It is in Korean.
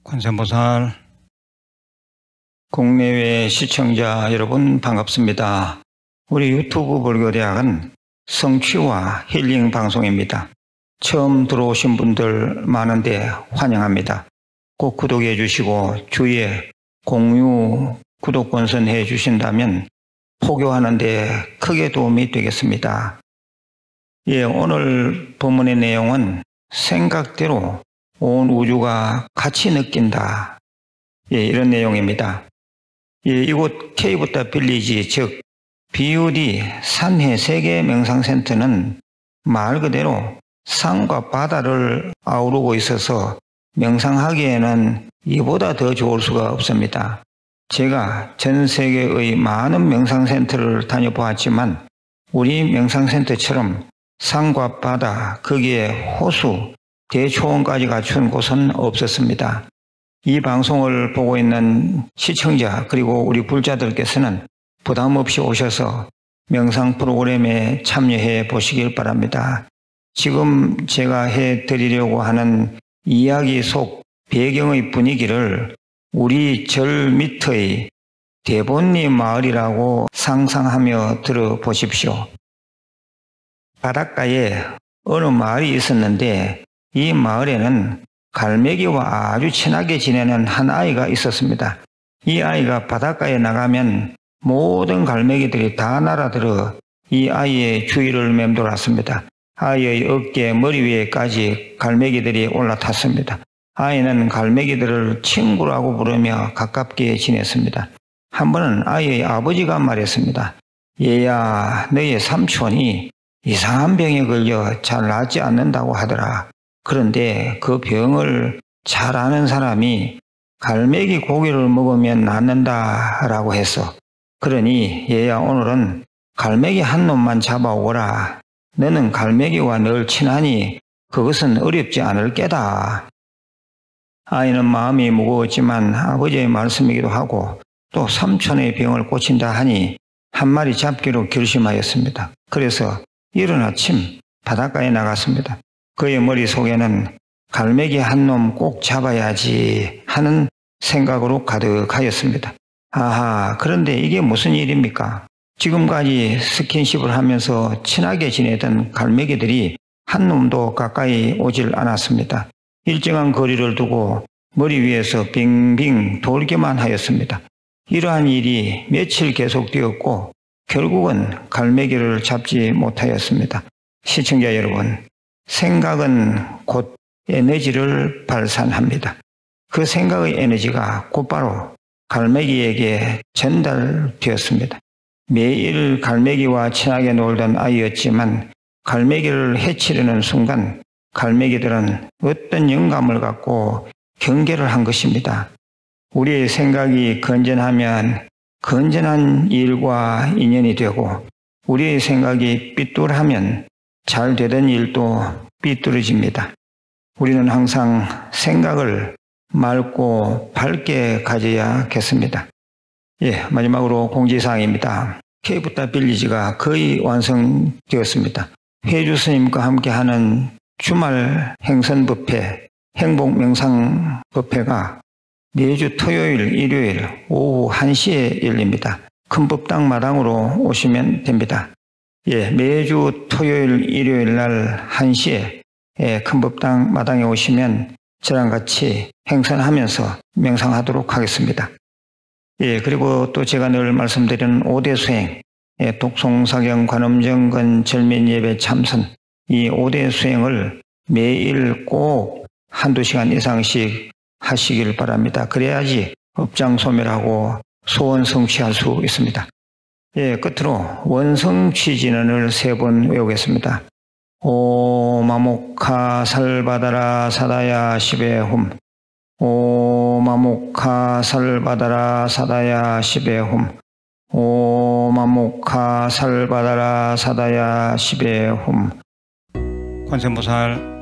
관세음보살, 국내외 시청자 여러분 반갑습니다. 우리 유튜브 불교대학은 성취와 힐링 방송입니다. 처음 들어오신 분들 많은데 환영합니다. 꼭 구독해 주시고 주위에 공유, 구독 권선해 주신다면 포교하는 데 크게 도움이 되겠습니다. 오늘 본문의 내용은 생각대로 온 우주가 같이 느낀다. 이런 내용입니다. 이곳 케이브타 빌리지, 즉 BUD 산해 세계 명상센터는 말 그대로 산과 바다를 아우르고 있어서 명상하기에는 이보다 더 좋을 수가 없습니다. 제가 전 세계의 많은 명상센터를 다녀보았지만 우리 명상센터처럼 산과 바다, 거기에 호수, 대초원까지 갖춘 곳은 없었습니다. 이 방송을 보고 있는 시청자 그리고 우리 불자들께서는 부담 없이 오셔서 명상 프로그램에 참여해 보시길 바랍니다. 지금 제가 해드리려고 하는 이야기 속 배경의 분위기를 우리 절 밑의 대본리 마을이라고 상상하며 들어보십시오. 바닷가에 어느 마을이 있었는데 이 마을에는 갈매기와 아주 친하게 지내는 한 아이가 있었습니다. 이 아이가 바닷가에 나가면 모든 갈매기들이 다 날아들어 이 아이의 주위를 맴돌았습니다. 아이의 어깨, 머리 위에까지 갈매기들이 올라탔습니다. 아이는 갈매기들을 친구라고 부르며 가깝게 지냈습니다. 한 번은 아이의 아버지가 말했습니다. 얘야, 너의 삼촌이 이상한 병에 걸려 잘 낫지 않는다고 하더라. 그런데 그 병을 잘 아는 사람이 갈매기 고기를 먹으면 낫는다라고 했어. 그러니 얘야, 오늘은 갈매기 한 놈만 잡아오거라. 너는 갈매기와 늘 친하니 그것은 어렵지 않을 게다. 아이는 마음이 무거웠지만 아버지의 말씀이기도 하고 또 삼촌의 병을 고친다 하니 한 마리 잡기로 결심하였습니다. 그래서 이른 아침 바닷가에 나갔습니다. 그의 머릿속에는 갈매기 한 놈 꼭 잡아야지 하는 생각으로 가득하였습니다. 아하, 그런데 이게 무슨 일입니까? 지금까지 스킨십을 하면서 친하게 지내던 갈매기들이 한 놈도 가까이 오질 않았습니다. 일정한 거리를 두고 머리 위에서 빙빙 돌기만 하였습니다. 이러한 일이 며칠 계속되었고 결국은 갈매기를 잡지 못하였습니다. 시청자 여러분, 생각은 곧 에너지를 발산합니다. 그 생각의 에너지가 곧바로 갈매기에게 전달되었습니다. 매일 갈매기와 친하게 놀던 아이였지만 갈매기를 해치려는 순간 갈매기들은 어떤 영감을 갖고 경계를 한 것입니다. 우리의 생각이 건전하면 건전한 일과 인연이 되고 우리의 생각이 삐뚤하면 잘 되던 일도 삐뚤어집니다. 우리는 항상 생각을 맑고 밝게 가져야겠습니다. 마지막으로 공지사항입니다. 케이브타 빌리지가 거의 완성되었습니다. 회주 스님과 함께하는 주말 행선 뷔페, 행복 명상 뷔페가 매주 토요일, 일요일 오후 1시에 열립니다. 큰법당 마당으로 오시면 됩니다. 매주 토요일, 일요일 날 1시에 큰법당 마당에 오시면 저랑 같이 행선하면서 명상하도록 하겠습니다. 그리고 또 제가 늘 말씀드리는 5대 수행, 독송사경, 관음정건, 절민예배, 참선, 이 5대 수행을 매일 꼭 한두 시간 이상씩 하시길 바랍니다. 그래야지 업장소멸하고 소원 성취할 수 있습니다. 끝으로 원성취진언을 3번 외우겠습니다. 오마모카 살바다라 사다야 시베홈. 오마모카 살바다라 사다야 시베홈. 오마모카 살바다라 사다야 시베홈. 관세음보살